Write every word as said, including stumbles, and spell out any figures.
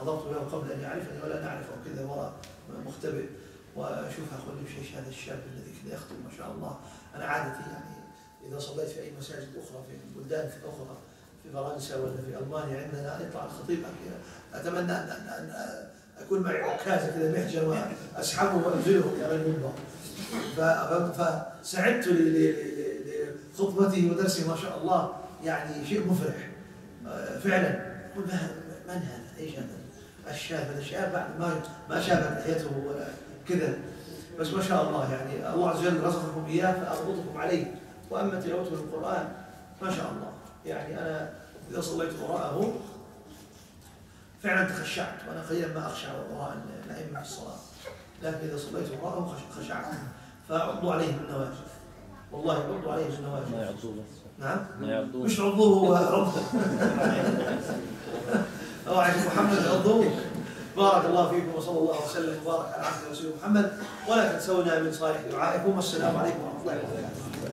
حضرت له قبل أن يعرفني ولا نعرفه كذا وراء مختبئ، وأشوف أقول ليش هذا الشاب الذي كذا يخطب ما شاء الله. أنا عادتي يعني إذا صليت في أي مساجد أخرى في بلدان أخرى في فرنسا ولا في ألمانيا عندنا يطلع الخطيب كذا، أتمنى أن, أن, أن أكون معي عكازة كذا محجر وأسحبه وأنزله على المنبر. فسعدت لخطبته ودرسه ما شاء الله، يعني شيء مفرح فعلا. قل من هذا؟ ايش هذا الشاب؟ هذا الشاب بعد ما ما شابت لحيته ولا كذا، بس ما شاء الله يعني الله عز وجل رزقكم اياه فاربطكم عليه. واما تلاوته للقران ما شاء الله، يعني انا اذا صليت وراءه فعلا تخشعت، وانا قليلا ما اخشع وراء الائمه في الصلاه، لكن اذا صليت وراءه خشعت. فعضوا عليه بالنواجذ، والله عضوا عليه بالنواجذ. ما يعضوه بس. نعم؟ ما يعضوه. مش عضوه هو ربه. اوعى محمد عضوه. بارك الله فيكم وصلى الله وسلم وبارك على عبده ورسوله محمد، ولا تنسونا من صالح دعائكم، والسلام عليكم ورحمه الله وبركاته.